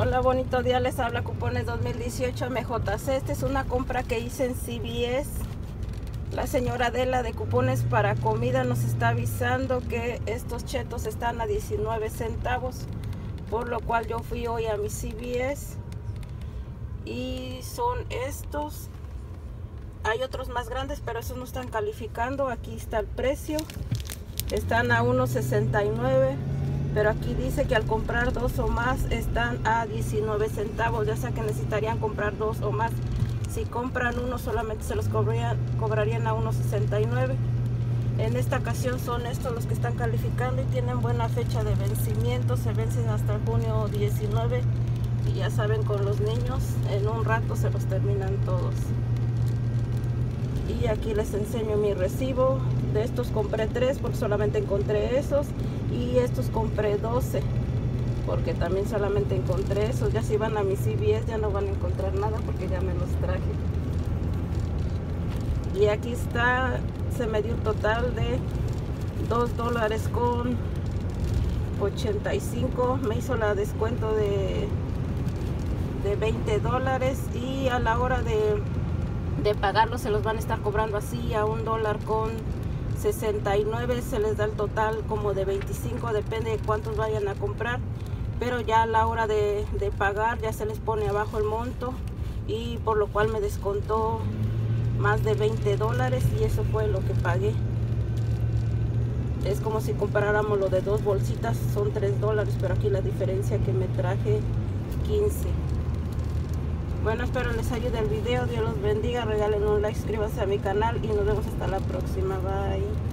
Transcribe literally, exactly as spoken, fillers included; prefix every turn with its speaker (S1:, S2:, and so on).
S1: Hola, bonito día, les habla Cupones dos mil dieciocho M J C. Esta es una compra que hice en C V S. La señora Adela de Cupones para Comida nos está avisando que estos chetos están a diecinueve centavos, por lo cual yo fui hoy a mi C V S y son estos. Hay otros más grandes, pero esos no están calificando. Aquí está el precio, están a uno sesenta y nueve, pero aquí dice que al comprar dos o más están a diecinueve centavos, ya sea que necesitarían comprar dos o más. Si compran uno solamente se los cobrarían, cobrarían a uno sesenta y nueve. En esta ocasión son estos los que están calificando y tienen buena fecha de vencimiento, se vencen hasta junio diecinueve y ya saben, con los niños en un rato se los terminan todos. Y aquí les enseño mi recibo. De estos compré tres porque solamente encontré esos, y estos compré doce porque también solamente encontré esos. Ya si van a mi C V S ya no van a encontrar nada porque ya me los traje. Y aquí está, se me dio un total de dos dólares con ochenta y cinco. Me hizo la descuento de, de veinte dólares, y a la hora de de pagarlo se los van a estar cobrando así a un dólar con sesenta y nueve. Se les da el total como de veinticinco, depende de cuántos vayan a comprar, pero ya a la hora de, de pagar ya se les pone abajo el monto, y por lo cual me descontó más de veinte dólares, y eso fue lo que pagué. Es como si comparáramos lo de dos bolsitas, son tres dólares, pero aquí la diferencia que me traje quince. Bueno, espero les ayude el video. Dios los bendiga, regalen un like, suscríbanse a mi canal y nos vemos hasta la próxima. Bye.